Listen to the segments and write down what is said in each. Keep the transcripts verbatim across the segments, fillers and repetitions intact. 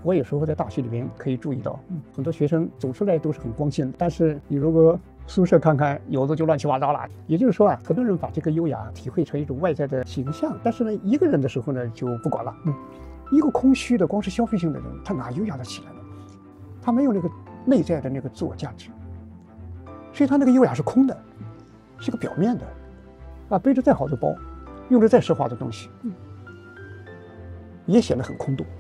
我有时候在大学里边可以注意到，嗯，很多学生走出来都是很光鲜的，但是你如果宿舍看看，有的就乱七八糟了。也就是说啊，很多人把这个优雅体会成一种外在的形象，但是呢，一个人的时候呢就不管了。嗯，一个空虚的、光是消费性的人，他哪优雅的起来了？他没有那个内在的那个自我价值，所以他那个优雅是空的，是个表面的。啊，背着再好的包，用着再奢华的东西，嗯，也显得很空洞。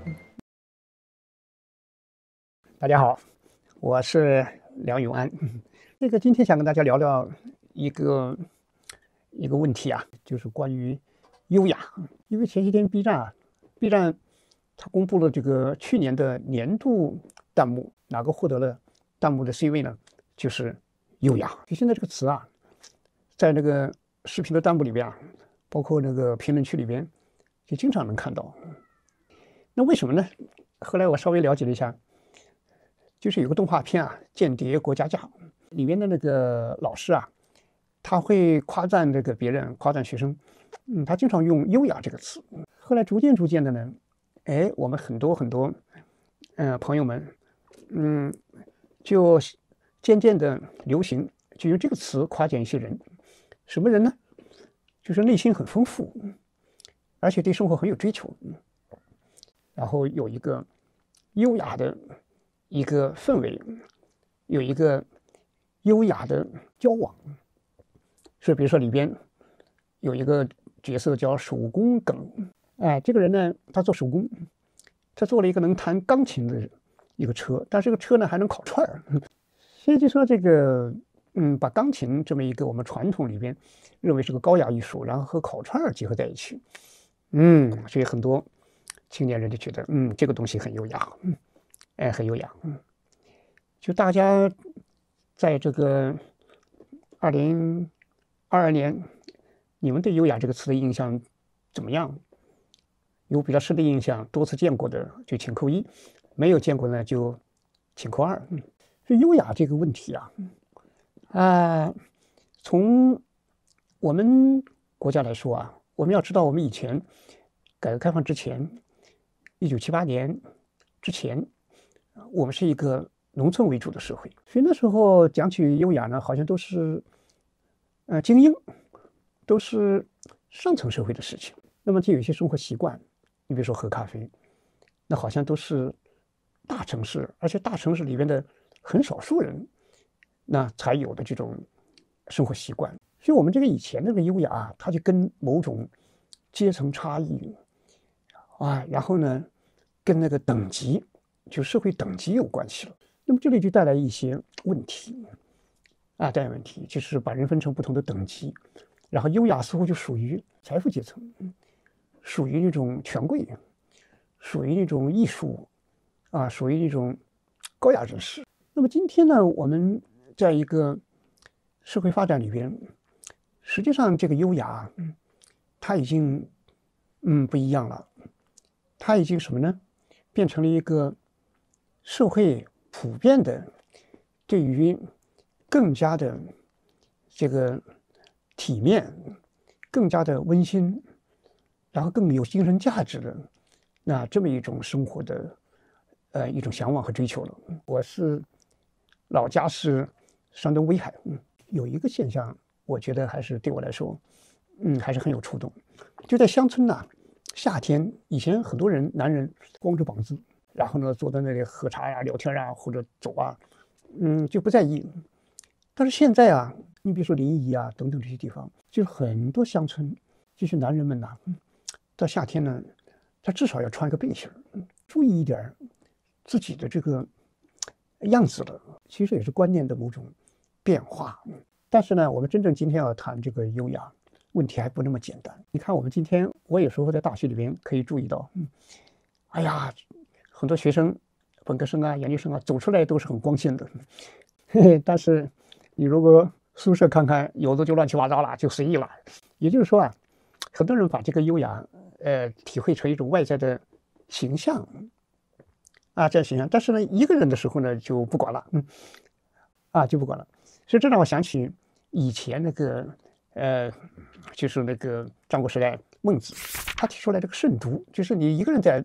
大家好，我是梁永安。这个今天想跟大家聊聊一个一个问题啊，就是关于优雅。因为前些天 B 站啊 ，B 站它公布了这个去年的年度弹幕，哪个获得了弹幕的 C 位呢？就是优雅。就现在这个词啊，在那个视频的弹幕里边啊，包括那个评论区里边，就经常能看到。那为什么呢？后来我稍微了解了一下，就是有个动画片啊，《间谍过家家》里面的那个老师啊，他会夸赞这个别人，夸赞学生，嗯，他经常用“优雅”这个词。后来逐渐逐渐的呢，哎，我们很多很多，呃，朋友们，嗯，就渐渐的流行，就用这个词夸奖一些人。什么人呢？就是内心很丰富，而且对生活很有追求，然后有一个优雅的一个氛围，有一个优雅的交往。所以比如说里边有一个角色叫手工梗，哎，这个人呢，他做手工，他做了一个能弹钢琴的一个车，但是这个车呢还能烤串儿。所以就说这个，嗯，把钢琴这么一个我们传统里边认为是个高雅艺术，然后和烤串儿结合在一起，嗯，所以很多青年人就觉得，嗯，这个东西很优雅，嗯，哎，很优雅，嗯，就大家在这个二零二二年，你们对优雅这个词的印象怎么样？有比较深的印象，多次见过的就请扣一，没有见过呢就请扣二。嗯，所以优雅这个问题啊，啊，从我们国家来说啊，我们要知道，我们以前改革开放之前，一九七八年之前，我们是一个农村为主的社会，所以那时候讲起优雅呢，好像都是呃精英，都是上层社会的事情。那么就有一些生活习惯，你比如说喝咖啡，那好像都是大城市，而且大城市里边的很少数人那才有的这种生活习惯。所以我们这个以前那个优雅，它就跟某种阶层差异啊，然后呢，跟那个等级，就社会等级有关系了。那么这里就带来一些问题啊，带来问题就是把人分成不同的等级，然后优雅似乎就属于财富阶层，属于那种权贵，属于那种艺术啊，属于那种高雅人士。那么今天呢，我们在一个社会发展里边，实际上这个优雅，它已经嗯不一样了，它已经什么呢？变成了一个社会普遍的对于更加的这个体面、更加的温馨，然后更有精神价值的那这么一种生活的呃一种向往和追求了。我是老家是山东威海，嗯，有一个现象，我觉得还是对我来说，嗯，还是很有触动。就在乡村呐、啊，夏天以前很多人男人光着膀子，然后呢坐在那里喝茶呀、聊天啊，或者走啊，嗯，就不在意。但是现在啊，你比如说临沂啊等等这些地方，就是很多乡村，就是男人们呐、啊，到夏天呢，他至少要穿个背心儿，注意一点自己的这个样子了。其实也是观念的某种变化。但是呢，我们真正今天要谈这个优雅问题还不那么简单。你看，我们今天我有时候在大学里边可以注意到，嗯，哎呀，很多学生，本科生啊、研究生啊，走出来都是很光鲜的，嘿嘿。但是你如果宿舍看看，有的就乱七八糟了，就随意了。也就是说啊，很多人把这个优雅，呃，体会成一种外在的形象。啊，这样形象，但是呢，一个人的时候呢，就不管了，嗯，啊，就不管了。所以这让我想起以前那个，呃，就是那个战国时代孟子，他提出来这个慎独，就是你一个人在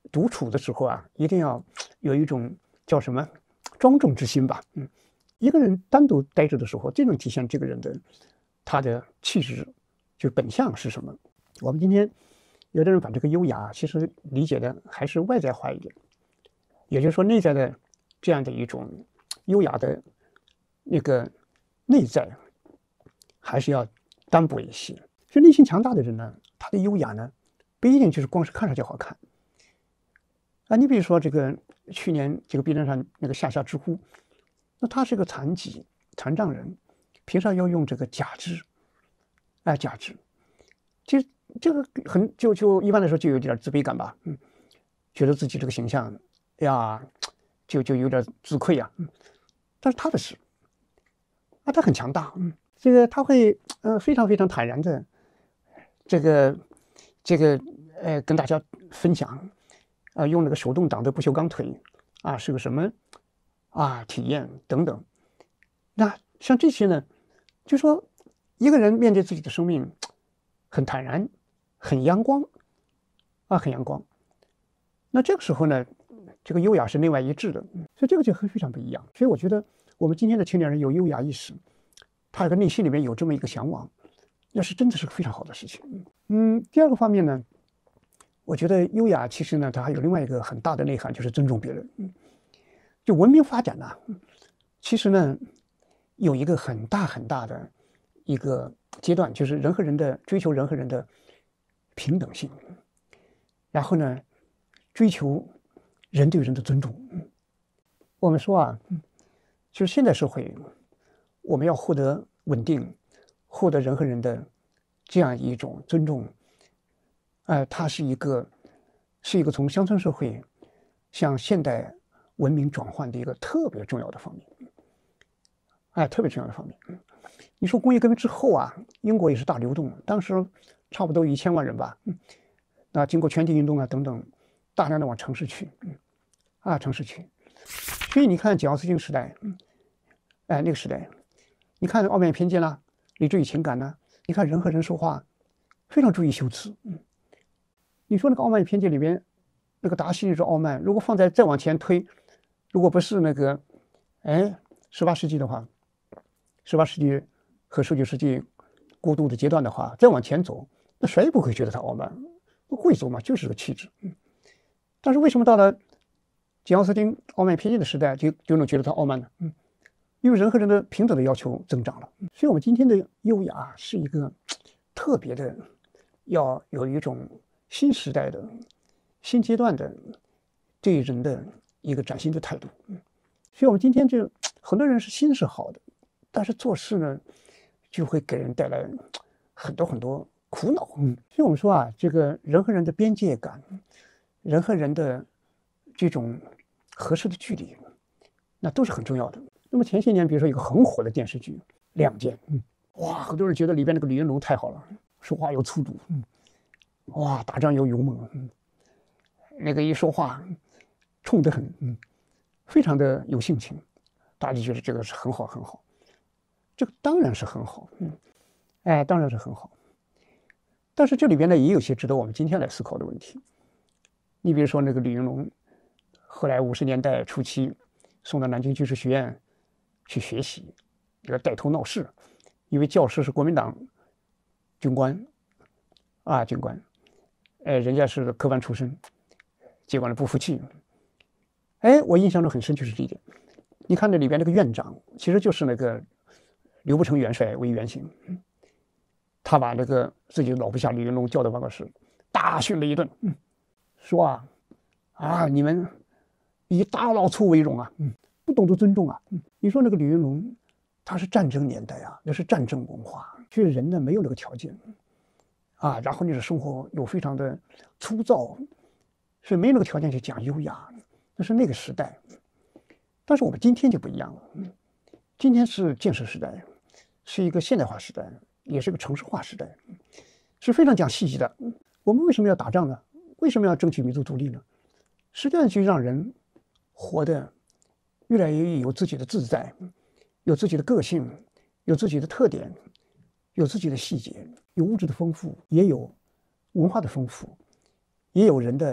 独处的时候啊，一定要有一种叫什么庄重之心吧。嗯，一个人单独待着的时候，这能体现这个人的他的气质，就本相是什么。我们今天有的人把这个优雅其实理解的还是外在化一点，也就是说内在的这样的一种优雅的那个内在还是要单薄一些。所以内心强大的人呢，他的优雅呢不一定就是光是看上去好看啊。你比如说这个去年这个 B 站上那个夏夏知乎，那他是个残疾残障人，凭啥要用这个假肢？哎，假肢，其实这个很就就一般来说就有点自卑感吧，嗯，觉得自己这个形象呀，就就有点自愧啊，嗯，但是他的是啊，他很强大，嗯，这个他会呃非常非常坦然的这个这个呃跟大家分享啊，用那个手动挡的不锈钢腿啊是个什么啊体验等等。那像这些呢，就说一个人面对自己的生命很坦然，很阳光啊，很阳光。那这个时候呢，这个优雅是内外一致的，所以这个就非常不一样。所以我觉得我们今天的青年人有优雅意识，他有个内心里面有这么一个向往，那是真的是个非常好的事情。嗯，第二个方面呢，我觉得优雅其实呢，它还有另外一个很大的内涵，就是尊重别人。嗯，就文明发展呢、啊，其实呢有一个很大很大的一个阶段，就是人和人的追求，人和人的平等性，然后呢追求人对人的尊重。我们说啊，就是现代社会，我们要获得稳定，获得人和人的这样一种尊重，呃，它是一个是一个从乡村社会向现代文明转换的一个特别重要的方面，哎，特别重要的方面。你说工业革命之后啊，英国也是大流动，当时差不多一千万人吧，那经过全体运动啊等等，大量的往城市去，啊，城市去。所以你看简奥斯汀时代，哎，那个时代，你看傲慢与偏见啦，理智与情感呢，你看人和人说话非常注意修辞。你说那个傲慢与偏见里边，那个达西那种傲慢，如果放在再往前推，如果不是那个，哎，十八世纪的话，十八世纪和十九世纪过渡的阶段的话，再往前走，那谁也不会觉得他傲慢，贵族嘛，就是个气质。但是为什么到了简奥斯汀傲慢偏见的时代，就就能觉得他傲慢呢？嗯，因为人和人的平等的要求增长了。所以，我们今天的优雅是一个特别的，要有一种新时代的、新阶段的对人的一个崭新的态度。所以，我们今天这很多人是心是好的，但是做事呢，就会给人带来很多很多苦恼。嗯，所以我们说啊，这个人和人的边界感，人和人的这种合适的距离，那都是很重要的。那么前些年，比如说一个很火的电视剧《亮剑》，嗯，哇，很多人觉得里边那个李云龙太好了，说话又粗鲁，嗯，哇，打仗又勇猛，嗯，那个一说话冲得很，嗯，非常的有性情，大家就觉得这个是很好很好，这个当然是很好，嗯，哎，当然是很好。但是这里边呢，也有些值得我们今天来思考的问题。你比如说那个李云龙，后来五十年代初期送到南京军事学院去学习，这个带头闹事，因为教师是国民党军官啊，军官，哎，人家是科班出身，结果呢不服气。哎，我印象中很深就是这一点。你看这里边那个院长，其实就是那个刘伯承元帅为原型，他把那个自己的老部下李云龙叫到办公室，大训了一顿，嗯，说啊啊，你们以大老粗为荣啊，嗯，不懂得尊重啊，嗯，你说那个李云龙，他是战争年代啊，那是战争文化，就是人呢没有那个条件啊，然后你的生活又非常的粗糙，所以没有那个条件去讲优雅，那是那个时代。但是我们今天就不一样了，嗯，今天是建设时代，是一个现代化时代，也是个城市化时代，是非常讲细节的。我们为什么要打仗呢？为什么要争取民族独立呢？实际上就让人活得越来越有自己的自在，有自己的个性，有自己的特点，有自己的细节，有物质的丰富，也有文化的丰富，也有人的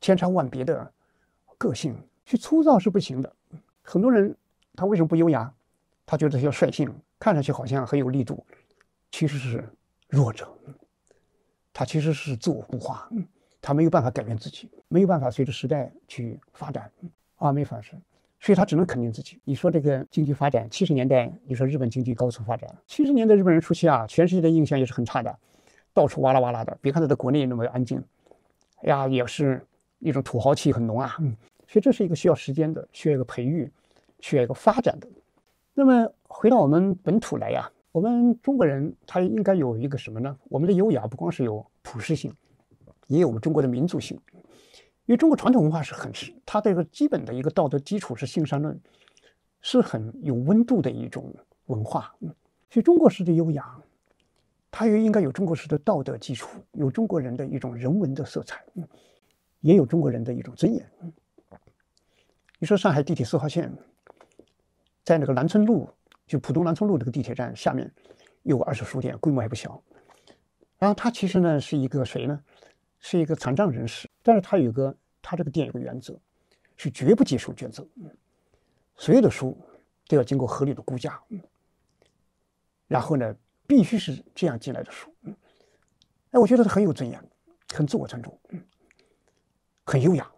千差万别的个性，去粗糙是不行的。很多人他为什么不优雅？他觉得要率性，看上去好像很有力度，其实是弱者。他其实是自我固化，他没有办法改变自己，没有办法随着时代去发展啊，没法是。所以他只能肯定自己。你说这个经济发展，七十年代你说日本经济高速发展，七十年代日本人初期啊，全世界的印象也是很差的，到处哇啦哇啦的。别看他在国内那么安静，哎呀，也是一种土豪气很浓啊。嗯，所以这是一个需要时间的，需要一个培育，需要一个发展的。那么回到我们本土来呀，我们中国人他应该有一个什么呢？我们的优雅不光是有普世性，也有我们中国的民族性。因为中国传统文化是很，它这个基本的一个道德基础是性善论，是很有温度的一种文化。所以中国式的优雅，它也应该有中国式的道德基础，有中国人的一种人文的色彩，也有中国人的一种尊严。你说上海地铁四号线，在那个南村路，就浦东南村路这个地铁站下面，有个二手书店，规模还不小。然后它其实呢是一个谁呢？是一个残障人士，但是他有个他这个店有个原则，是绝不接受捐赠，所有的书都要经过合理的估价，然后呢必须是这样进来的书。哎，我觉得他很有尊严，很自我尊重，很优雅，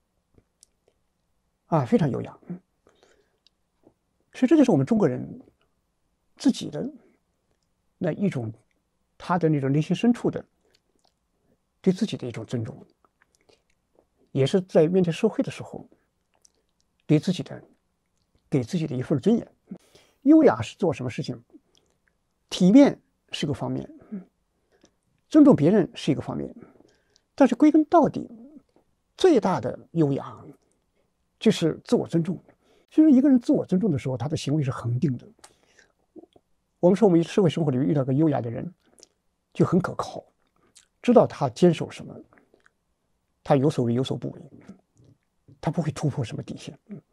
啊，非常优雅。所以这就是我们中国人自己的那一种他的那种内心深处的对自己的一种尊重，也是在面对社会的时候对自己的给自己的一份尊严。优雅是做什么事情？体面是个方面，尊重别人是一个方面，但是归根到底，最大的优雅就是自我尊重。其实一个人自我尊重的时候，他的行为是恒定的。我们说我们社会生活里遇到个优雅的人，就很可靠，知道他坚守什么，他有所为有所不为，他不会突破什么底线，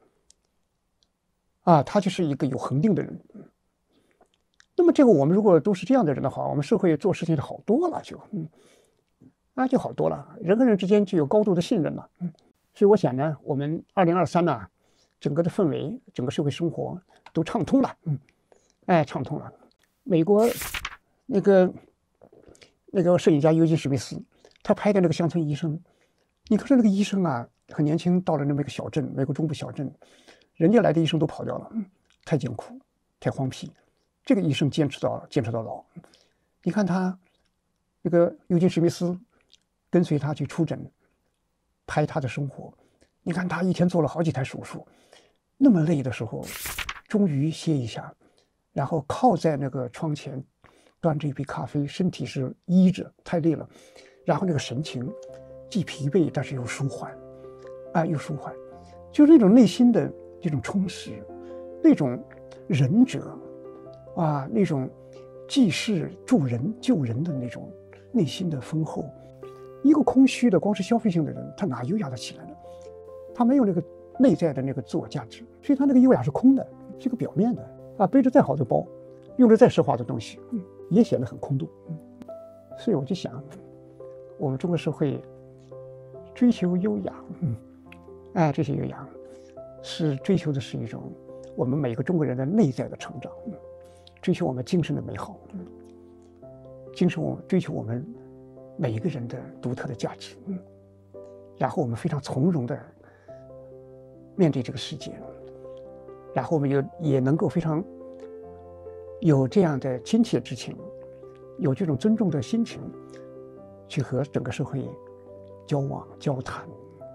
啊，他就是一个有恒定的人。那么这个我们如果都是这样的人的话，我们社会做事情就好多了，就嗯，啊就好多了，人和人之间就有高度的信任了。嗯，所以我想呢，我们二零二三呢，整个的氛围，整个社会生活都畅通了，嗯，哎，畅通了。美国那个那个摄影家尤金·史密斯，他拍的那个乡村医生，你看这那个医生啊，很年轻，到了那么一个小镇，美国中部小镇，人家来的医生都跑掉了，太艰苦，太荒僻。这个医生坚持到坚持到老。你看他那个尤金·史密斯跟随他去出诊，拍他的生活。你看他一天做了好几台手术，那么累的时候，终于歇一下，然后靠在那个窗前，端着一杯咖啡，身体是依着，太累了，然后那个神情既疲惫但是又舒缓，啊，又舒缓，就是那种内心的这种充实，那种仁者，啊，那种济世助人救人的那种内心的丰厚。一个空虚的光是消费性的人，他哪优雅得起来呢？他没有那个内在的那个自我价值，所以他那个优雅是空的，是个表面的啊。背着再好的包，用着再奢华的东西，嗯，也显得很空洞。嗯，所以我就想，我们中国社会追求优雅，嗯，哎，追求优雅，是追求的是一种我们每个中国人的内在的成长，嗯，追求我们精神的美好，嗯，精神我们追求我们每一个人的独特的价值，嗯，然后我们非常从容的面对这个世界，然后我们又也能够非常有这样的亲切之情，有这种尊重的心情，去和整个社会交往交谈，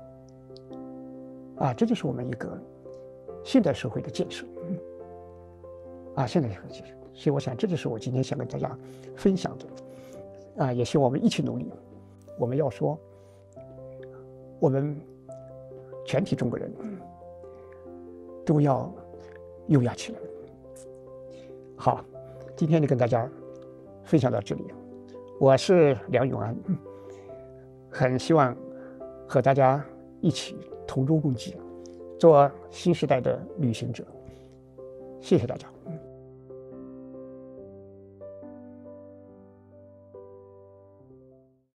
啊，这就是我们一个现代社会的建设，嗯，啊，现代社会建设。所以我想，这就是我今天想跟大家分享的，啊，也希望我们一起努力。我们要说，我们全体中国人都要优雅起来。好，今天就跟大家分享到这里。我是梁永安，很希望和大家一起同舟共济，做新时代的旅行者。谢谢大家。